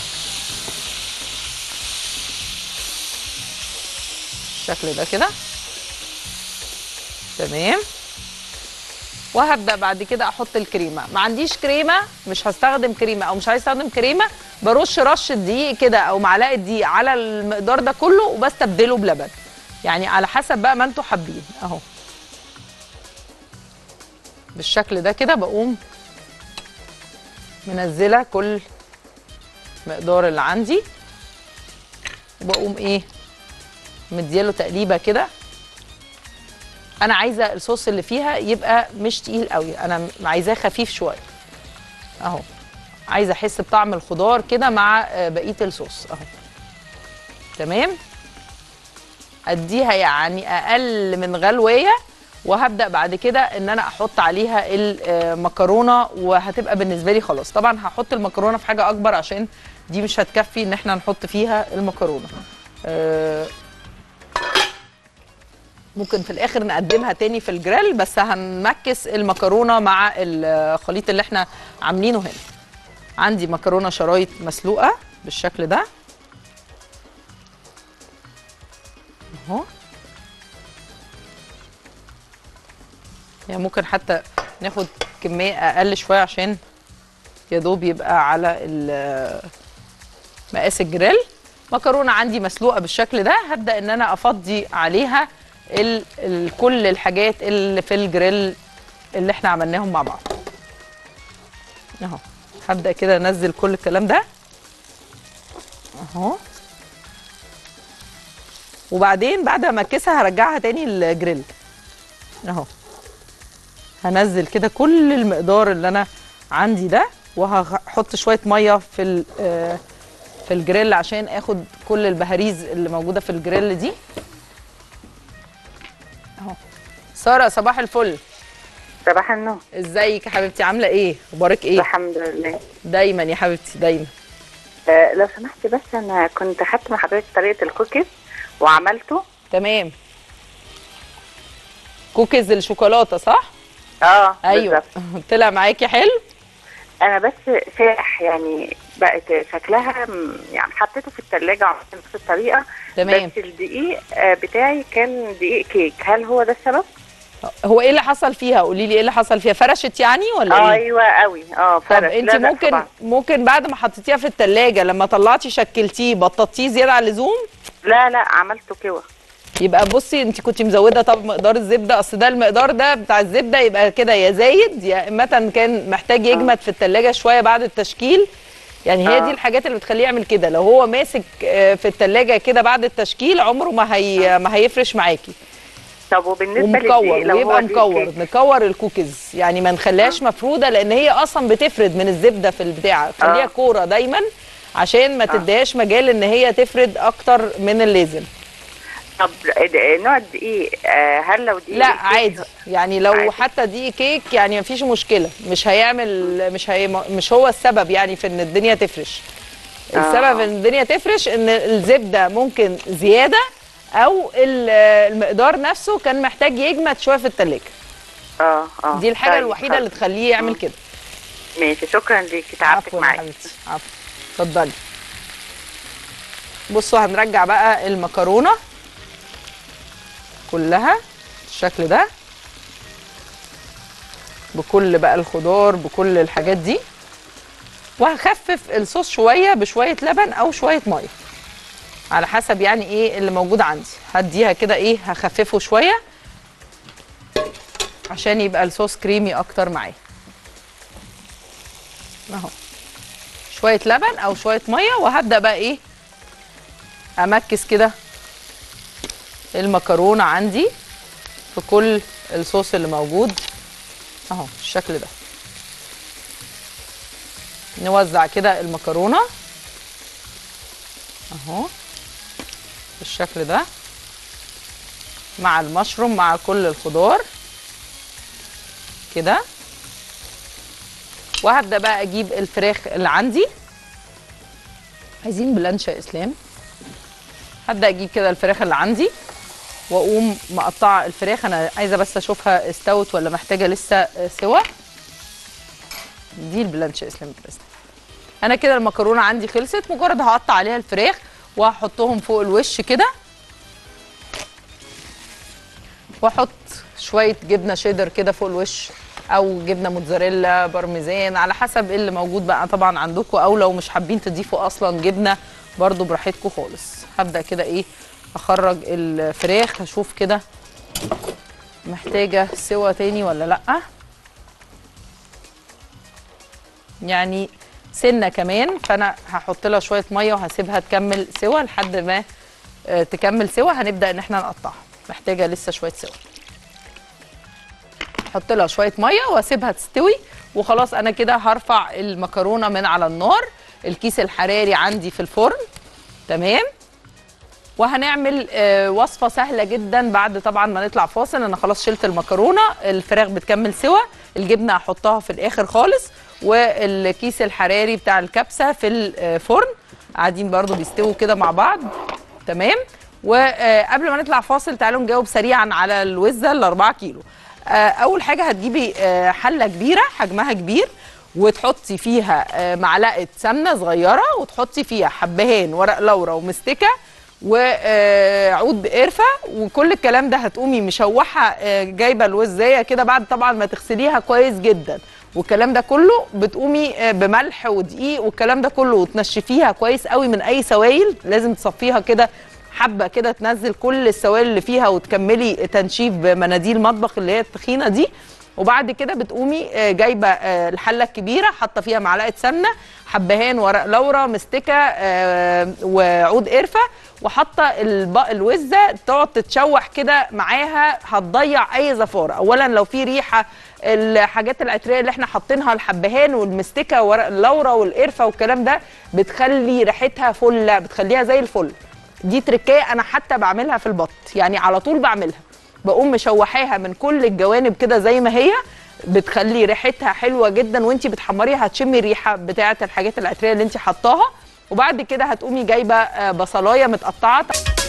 بالشكل ده كده. تمام. وهبدا بعد كده احط الكريمه. ما عنديش كريمه، مش هستخدم كريمه او مش عايز استخدم كريمه، برش رشه دقيق كده او معلقه دقيق على المقدار ده كله وبستبدله بلبن، يعني على حسب بقى ما انتوا حابين اهو بالشكل ده كده. بقوم منزله كل مقدار اللي عندي، وبقوم ايه مدياله تقليبه كده. انا عايزه الصوص اللي فيها يبقى مش تقيل قوي، انا عايزاه خفيف شويه اهو. عايزه احس بطعم الخضار كده مع بقيه الصوص اهو. تمام. اديها يعني اقل من غلويه، وهبدا بعد كده ان انا احط عليها المكرونه، وهتبقى بالنسبه لي خلاص. طبعا هحط المكرونه في حاجه اكبر عشان دي مش هتكفي ان احنا نحط فيها المكرونه. ممكن في الاخر نقدمها تاني في الجريل، بس هنمكس المكرونه مع الخليط اللي احنا عاملينه هنا. عندي مكرونه شرايط مسلوقه بالشكل ده اهو. يعني ممكن حتى ناخد كميه اقل شويه عشان يا دوب يبقى على مقاس الجريل. مكرونه عندي مسلوقه بالشكل ده. هبدا ان انا افضي عليها كل الحاجات اللي في الجريل اللي احنا عملناهم مع بعض اهو. هبدا كده انزل كل الكلام ده اهو. وبعدين بعد ما امكسها هرجعها تاني الجريل اهو. هنزل كده كل المقدار اللي انا عندي ده، وهحط شويه ميه في الجريل عشان اخد كل البهاريز اللي موجوده في الجريل دي اهو. ساره صباح الفل. صباح النور. ازيك يا حبيبتي، عامله ايه؟ اخبارك ايه؟ الحمد لله. دايما يا حبيبتي دايما. لو سمحتي بس انا كنت خدت من حضرتك طريقه الكوكيز وعملته. تمام. كوكيز الشوكولاته صح؟ ايوه طلع معاكي حلو. انا بس ساح يعني بقت شكلها يعني حطيته في الثلاجه عشان نفس الطريقه. تمام. بس الدقيق بتاعي كان دقيق كيك، هل هو ده السبب؟ هو ايه اللي حصل فيها؟ قولي لي ايه اللي حصل فيها، فرشت يعني ولا ايه؟ ايوه قوي فرش. طب انت ممكن بعد ما حطيتيها في الثلاجه لما طلعتي شكلتيه بططيه زياده عن اللزوم؟ لا عملته يبقى بصي انت كنت مزوده طب مقدار الزبده، اصل ده المقدار ده بتاع الزبده يبقى كده يا زايد يا اما كان محتاج يجمد في التلاجة شويه بعد التشكيل. يعني هي دي الحاجات اللي بتخليه يعمل كده. لو هو ماسك في التلاجة كده بعد التشكيل عمره ما هيفرش معاكي. طب وبالنسبه ومكور للدقيق لو هو ويبقى دقيق مكور، كيك؟ نكور الكوكيز يعني ما نخليهاش مفروده، لان هي اصلا بتفرد من الزبده في البتاع. خليها كوره دايما عشان ما تديهاش مجال ان هي تفرد اكتر من اللازم. طب نوع الدقيق هل لو دقيق لا الكيك؟ عادي يعني لو عادي. حتى دي كيك يعني مفيش مشكله، مش هيعمل مش هو السبب يعني في ان الدنيا تفرش. السبب ان الدنيا تفرش ان الزبده ممكن زياده او المقدار نفسه كان محتاج يجمد شويه في التلاجة. دي الحاجه طيب الوحيده اللي تخليه يعمل كده. ماشي، شكرا ليكي، تعبتك عفوا يا معايا. حبيبتي، عفوا. اتفضلي. بصوا هنرجع بقى المكرونه كلها بالشكل ده بكل بقى الخضار بكل الحاجات دي، وهخفف الصوص شويه بشويه لبن او شويه ميه على حسب يعني ايه اللي موجود عندي. هديها كده ايه، هخففه شويه عشان يبقى الصوص كريمي اكتر معايا. اهو شويه لبن او شويه ميه، وهبدا بقى ايه امكس كده المكرونه عندي في كل الصوص اللي موجود اهو بالشكل ده. نوزع كده المكرونه اهو بالشكل ده مع المشروم مع كل الخضار كده. وهبدا بقى اجيب الفراخ اللي عندي. عايزين بلانشة يا اسلام. هبدا اجيب كده الفراخ اللي عندي واقوم مقطعه الفراخ. انا عايزه بس اشوفها استوت ولا محتاجه لسه سوا. دي البلانشة يا اسلام. انا كده المكرونه عندي خلصت، مجرد هقطع عليها الفراخ وهحطهم فوق الوش كده، واحط شويه جبنه شيدر كده فوق الوش او جبنه موتزاريلا بارميزان على حسب اللي موجود بقى طبعا عندكم، او لو مش حابين تضيفوا اصلا جبنه برضو براحتكم خالص. هبدا كده ايه اخرج الفراخ، هشوف كده محتاجه سوا تاني ولا لا، يعني سنه كمان. فانا هحط لها شويه ميه وهسيبها تكمل سوا لحد ما تكمل سوا. هنبدا ان احنا نقطعها، محتاجه لسه شويه سوا. احط لها شويه ميه واسيبها تستوي وخلاص. انا كده هرفع المكرونه من على النار. الكيس الحراري عندي في الفرن تمام. وهنعمل وصفه سهله جدا بعد طبعا ما نطلع فاصل. انا خلاص شلت المكرونه، الفراخ بتكمل سوا، الجبنه هحطها في الاخر خالص، والكيس الحراري بتاع الكبسه في الفرن قاعدين برضو بيستووا كده مع بعض تمام. وقبل ما نطلع فاصل تعالوا نجاوب سريعا على الوزه ال4 كيلو. اول حاجه هتجيبي حله كبيره حجمها كبير وتحطي فيها معلقه سمنه صغيره، وتحطي فيها حبهان ورق لورا ومستكه وعود بقرفه، وكل الكلام ده هتقومي مشوحه جايبه الوزايه كده بعد طبعا ما تغسليها كويس جدا، والكلام ده كله بتقومي بملح ودقيق والكلام ده كله وتنشفيها كويس قوي من اي سوائل. لازم تصفيها كده حبه كده، تنزل كل السوائل اللي فيها وتكملي تنشيف بمناديل مطبخ اللي هي التخينه دي. وبعد كده بتقومي جايبه الحله الكبيره حاطه فيها معلقه سمنه، حبهان ورق لورا مستكه وعود قرفه، وحاطه الوزه تقعد تتشوح كده معاها. هتضيع اي زفاره. اولا لو في ريحه الحاجات العطريه اللي احنا حاطينها الحبهان والمستكه ورق اللورا والقرفه والكلام ده بتخلي ريحتها فله، بتخليها زي الفل. دي تركيه انا حتى بعملها في البط، يعني على طول بعملها، بقوم مشوحاها من كل الجوانب كده زي ما هي، بتخلي ريحتها حلوه جدا. وانتي بتحمريها هتشمي الريحه بتاعه الحاجات العطريه اللي انتي حطاها. وبعد كده هتقومي جايبه بصلايه متقطعه.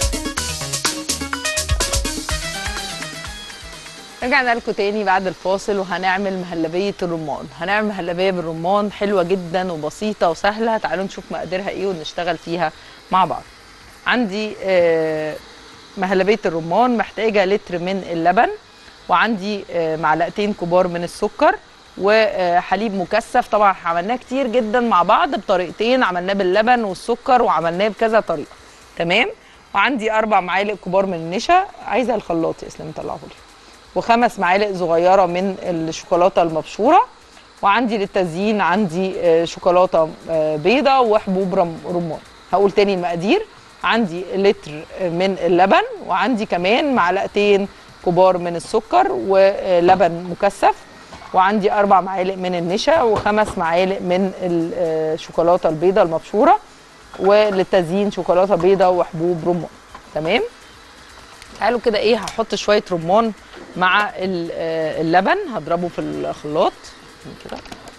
رجعنا لكم تاني بعد الفاصل وهنعمل مهلبيه الرمان. هنعمل مهلبيه بالرمان حلوه جدا وبسيطه وسهله. تعالوا نشوف مقاديرها ايه ونشتغل فيها مع بعض. عندي مهلبيه الرمان محتاجه لتر من اللبن، وعندي معلقتين كبار من السكر، وحليب مكثف. طبعا عملناه كتير جدا مع بعض بطريقتين، عملناه باللبن والسكر وعملناه بكذا طريقه تمام. وعندي 4 معالق كبار من النشا، عايزه الخلاط يا اسلام طلعه لي، و5 معالق صغيره من الشوكولاته المبشوره، وعندي للتزيين عندي شوكولاته بيضه وحبوب رمان. هقول تاني المقادير: عندي لتر من اللبن، وعندي كمان معلقتين كبار من السكر ولبن مكثف، وعندي 4 معالق من النشا و5 معالق من الشوكولاته البيضاء المبشوره، وللتزيين شوكولاته بيضاء وحبوب رمان. تمام. تعالوا كده ايه، هحط شويه رمان مع اللبن، هضربه في الخلاط كده.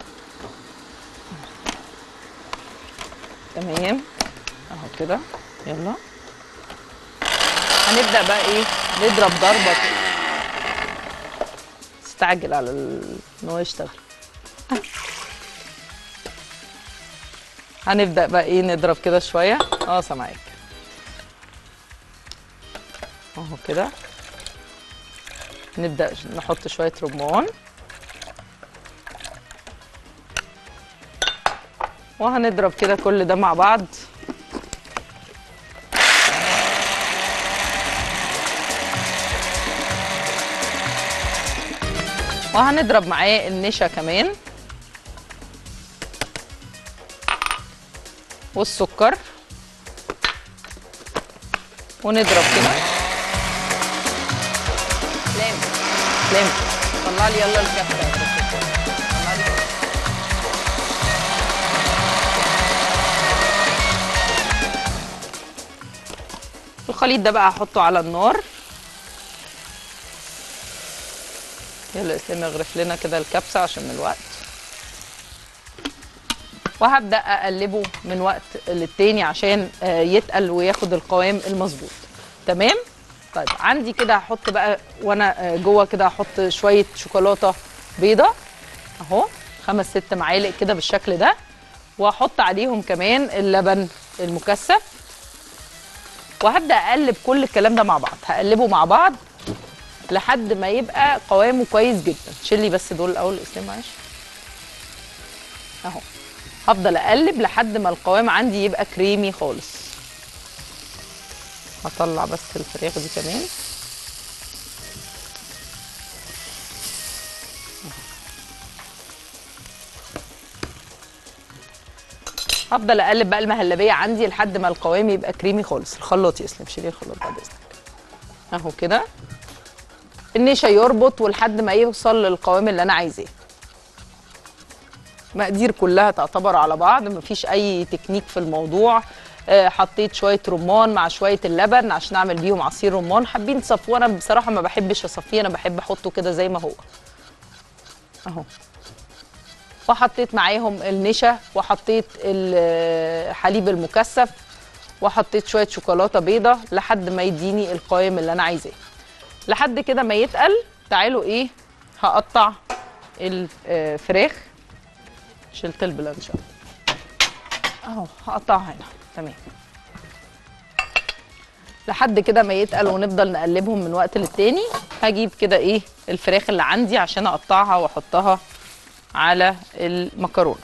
تمام اهو كده. يلا هنبدا بقى ايه، نضرب ضربه كده. استعجل على ان هو يشتغل. هنبدا بقى ايه، نضرب كده شويه. سامعاك اهو كده. نبدا نحط شويه رمان، وهنضرب كده كل ده مع بعض. وهنضرب معاه النشا كمان والسكر، ونضرب كده. لام طلع لي يلا الكبسه. الخليط ده بقى هحطه على النار. يلا اسلام اغرف لنا كده الكبسه عشان الوقت. وهبدا اقلبه من وقت للتاني عشان يتقل وياخد القوام المظبوط. تمام. طيب عندي كده هحط بقى وانا جوه كده، هحط شويه شوكولاته بيضه اهو، 5 6 معالق كده بالشكل ده، وهحط عليهم كمان اللبن المكثف، وهبدا اقلب كل الكلام ده مع بعض. هقلبه مع بعض لحد ما يبقى قوامه كويس جدا. شيلي بس دول الاول اسلام معلش اهو. هفضل اقلب لحد ما القوام عندي يبقى كريمي خالص. هطلع بس الفراخ دي كمان. هفضل اقلب بقى المهلبيه عندي لحد ما القوام يبقى كريمي خالص. الخلاط يا اسلام، شيلي الخلاط بعد اذنك اهو كده. النشا يربط ولحد ما يوصل للقوام اللي انا عايزاه. مقادير كلها تعتبر على بعض، مفيش اي تكنيك في الموضوع. حطيت شويه رمان مع شويه اللبن عشان اعمل بيهم عصير رمان. حابين تصفوه، انا بصراحه ما بحبش اصفيه، انا بحب احطه كده زي ما هو اهو. وحطيت معاهم النشا، وحطيت الحليب المكثف، وحطيت شويه شوكولاته بيضه لحد ما يديني القوام اللي انا عايزاه. لحد كده ما يتقل. تعالوا ايه، هقطع الفراخ. شلت البلانشة اهو، هقطعها هنا. تمام. لحد كده ما يتقل ونفضل نقلبهم من وقت للتاني. هجيب كده ايه الفراخ اللي عندي عشان اقطعها واحطها على المكرونه.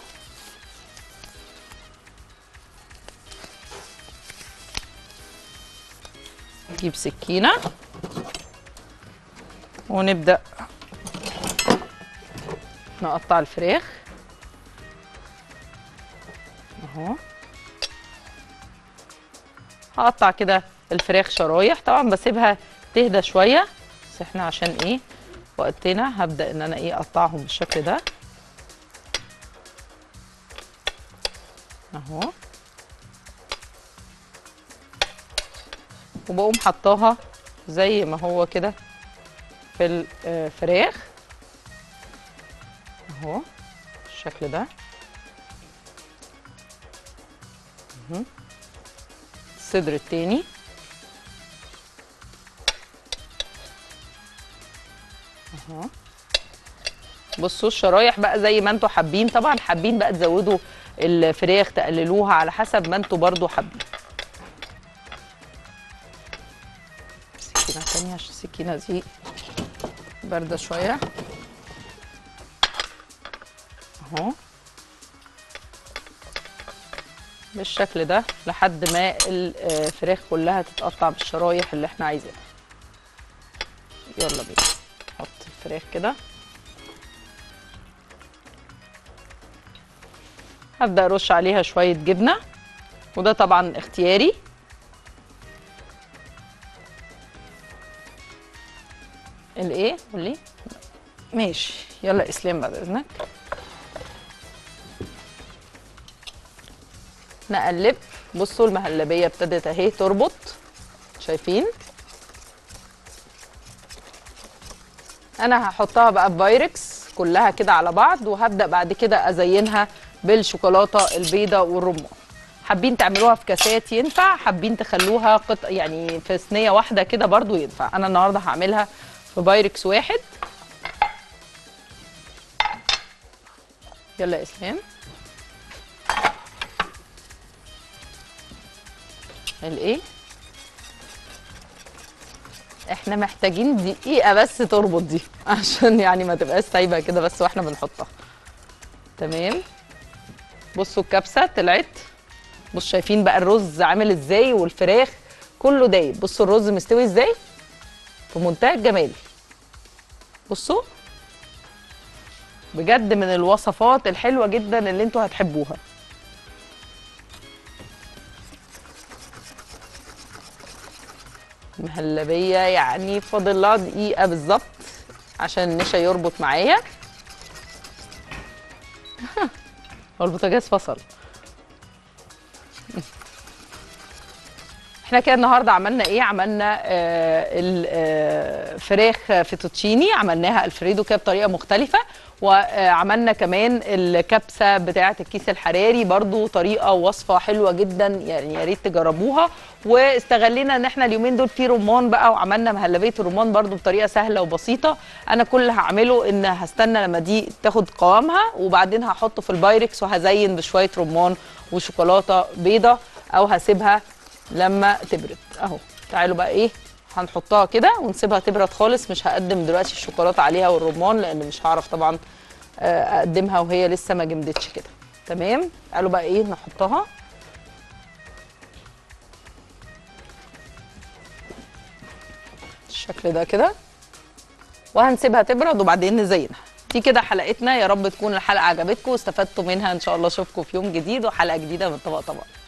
نجيب سكينه ونبدا نقطع الفراخ اهو. هقطع كده الفراخ شرايح، طبعا بسيبها تهدى شويه، بس احنا عشان ايه وقتنا هبدا ان انا ايه اقطعهم بالشكل ده اهو. وبقوم حطاها زي ما هو كده في الفراخ اهو بالشكل ده. الصدر التاني اهو. بصوا الشرايح بقى زي ما انتوا حابين، طبعا حابين بقى تزودوا الفراخ تقللوها على حسب ما انتوا برضو حابين. سكينه تانية عشان السكينه دي بارده شويه اهو. بالشكل ده لحد ما الفراخ كلها تتقطع بالشرايح اللي احنا عايزينها. يلا بينا نحط الفراخ كده. هبدأ ارش عليها شوية جبنة، وده طبعا اختياري. الايه قولي؟ ماشي يلا اسلام بعد اذنك. نقلب. بصوا المهلبيه ابتدت اهي تربط، شايفين؟ انا هحطها بقى ببايركس كلها كده على بعض، وهبدا بعد كده ازينها بالشوكولاته البيضاء والرمان. حابين تعملوها في كاسات ينفع، حابين تخلوها يعني في صينيه واحده كده برضو ينفع. انا النهارده هعملها في بايركس واحد. يلا يا اسلام. الايه؟ احنا محتاجين دقيقه بس تربط دي عشان يعني ما تبقاش سايبه كده بس واحنا بنحطها. تمام. بصوا الكبسه طلعت. بصوا شايفين بقى الرز عامل ازاي والفراخ كله دايب. بصوا الرز مستوي ازاي في منتهى الجمال. بصوا بجد من الوصفات الحلوه جدا اللي انتوا هتحبوها. مهلبيه يعني فاضل لها دقيقه بالظبط عشان النشا يربط معايا. هو البوتاجاز فصل. احنا كده النهارده عملنا ايه؟ عملنا الفراخ فيتوتشيني، عملناها الفريدو كده بطريقه مختلفه، وعملنا كمان الكبسه بتاعه الكيس الحراري برضو طريقه ووصفه حلوه جدا، يعني يا ريت تجربوها. واستغلينا ان احنا اليومين دول في رمان بقى، وعملنا مهلبيه الرمان برضو بطريقه سهله وبسيطه. انا كل اللي هعمله ان هستنى لما دي تاخد قوامها، وبعدين هحطه في البايركس وهزين بشويه رمان وشوكولاته بيضه، او هسيبها لما تبرد اهو. تعالوا بقى ايه، هنحطها كده ونسيبها تبرد خالص. مش هقدم دلوقتي الشوكولاته عليها والرمان لان مش هعرف طبعا اقدمها وهي لسه ما جمدتش كده. تمام. تعالوا بقى ايه نحطها بالشكل ده كده، وهنسيبها تبرد وبعدين نزينها. دي كده حلقتنا. يا رب تكون الحلقه عجبتكم واستفدتوا منها. ان شاء الله اشوفكم في يوم جديد وحلقه جديده من طبق طبق.